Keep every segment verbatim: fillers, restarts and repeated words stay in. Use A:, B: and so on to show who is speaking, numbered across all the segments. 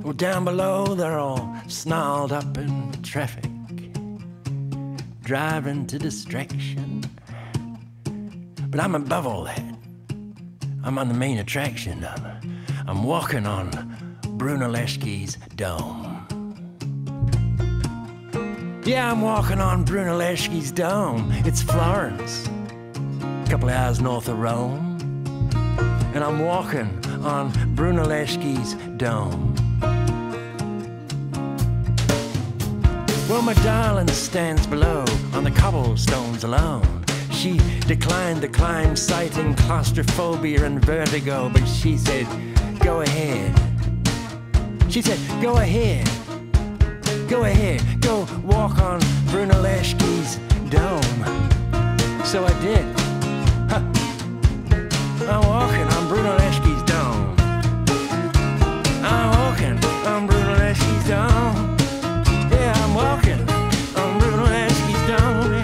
A: Well, down below, they're all snarled up in traffic, driving to distraction. But I'm above all that. I'm on the main attraction. I'm, I'm walking on Brunelleschi's dome. Yeah, I'm walking on Brunelleschi's dome. It's Florence, a couple of hours north of Rome. And I'm walking on Brunelleschi's dome. Well, my darling stands below on the cobblestones alone. She declined the climb, citing claustrophobia and vertigo, but she said, go ahead. She said, go ahead. Go ahead, go walk on Brunelleschi's dome. So I did. Huh. I'm walking on Brunelleschi's dome. I'm walking on Brunelleschi's dome. Yeah, I'm walking on Brunelleschi's dome.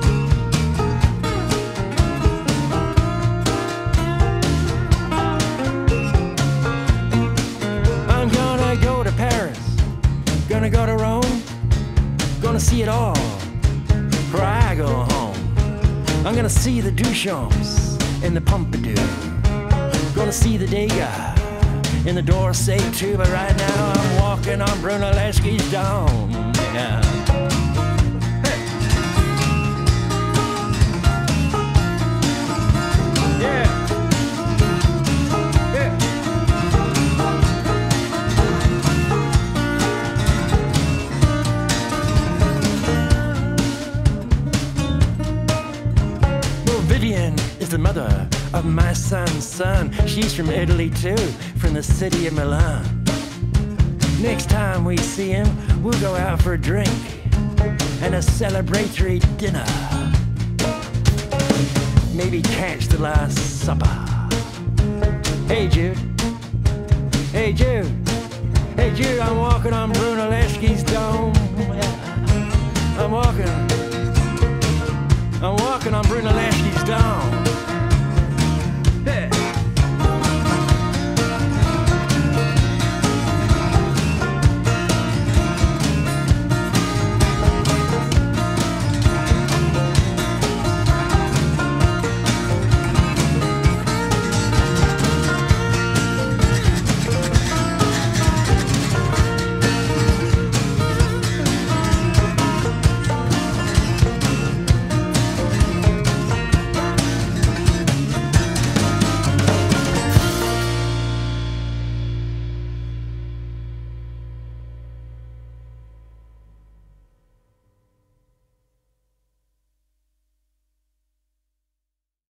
A: I'm gonna go to Paris, gonna go to Rome, gonna see it all before I go home. I'm gonna see the Duchamps in the Pompidou, gonna see the Degas in the D'Orsay too, but right now I'm walking on Brunelleschi's dome. Yeah. Hey. Yeah. Yeah. Well, Vivian is the mother of my son's son. She's from Italy too, from the city of Milan. Next time we see him, we'll go out for a drink and a celebratory dinner. Maybe catch the Last Supper. Hey Jude, hey Jude, hey Jude, I'm walking on Brunelleschi's dome. I'm walking, I'm walking on Brunelleschi's dome.